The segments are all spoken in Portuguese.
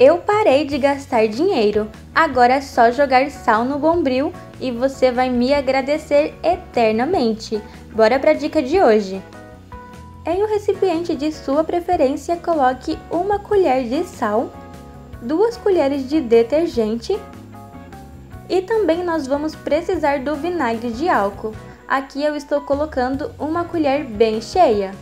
Eu parei de gastar dinheiro, agora é só jogar sal no bombril e você vai me agradecer eternamente. Bora para a dica de hoje. Em um recipiente de sua preferência, coloque 1 colher de sal, 2 colheres de detergente e também nós vamos precisar do vinagre de álcool. Aqui eu estou colocando 1 colher bem cheia.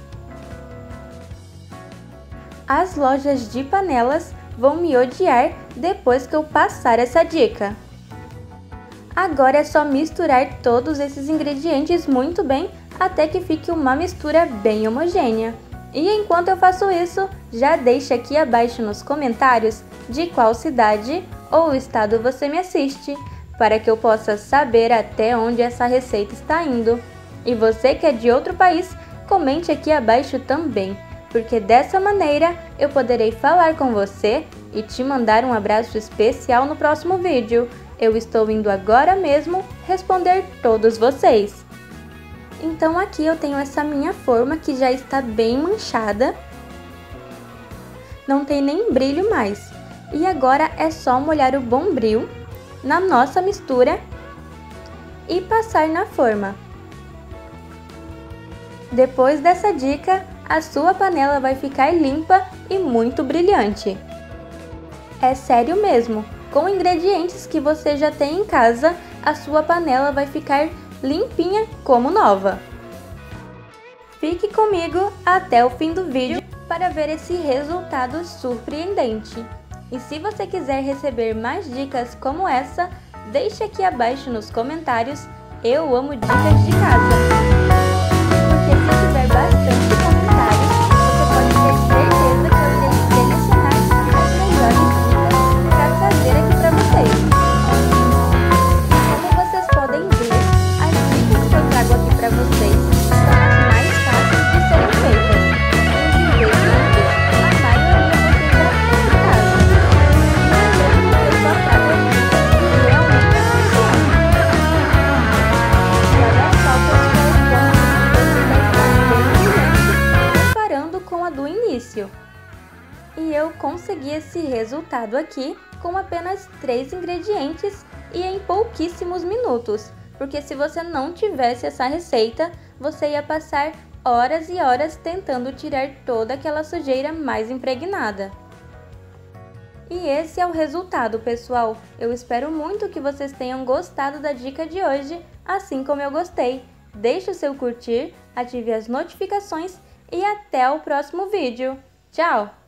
As lojas de panelas vão me odiar depois que eu passar essa dica. Agora é só misturar todos esses ingredientes muito bem até que fique uma mistura bem homogênea. E enquanto eu faço isso, já deixa aqui abaixo nos comentários de qual cidade ou estado você me assiste, para que eu possa saber até onde essa receita está indo. E você que é de outro país, comente aqui abaixo também, porque dessa maneira eu poderei falar com você e te mandar um abraço especial no próximo vídeo. Eu estou indo agora mesmo responder todos vocês. Então aqui eu tenho essa minha forma que já está bem manchada, não tem nem brilho mais. E agora é só molhar o bombril na nossa mistura e passar na forma. Depois dessa dica, a sua panela vai ficar limpa e muito brilhante. É sério mesmo, com ingredientes que você já tem em casa, a sua panela vai ficar limpinha como nova. Fique comigo até o fim do vídeo para ver esse resultado surpreendente. E se você quiser receber mais dicas como essa, deixe aqui abaixo nos comentários. Eu amo dicas de casa. Porque se tiver bastante comentários, você pode ter certeza que eu irei selecionar as melhores dicas para trazer aqui para vocês. Como vocês podem ver, as dicas que eu trago aqui para vocês são as mais fáceis de serem feitas. Os ingredientes, a maioria você já tem em casa. E eu só trago as dicas que realmente funcionam. E olha só, pessoal, comparando com a do início. E eu consegui esse resultado aqui com apenas 3 ingredientes e em pouquíssimos minutos, porque se você não tivesse essa receita, você ia passar horas e horas tentando tirar toda aquela sujeira mais impregnada. E esse é o resultado, pessoal. Eu espero muito que vocês tenham gostado da dica de hoje, assim como eu gostei. Deixe o seu curtir, ative as notificações e até o próximo vídeo. Tchau!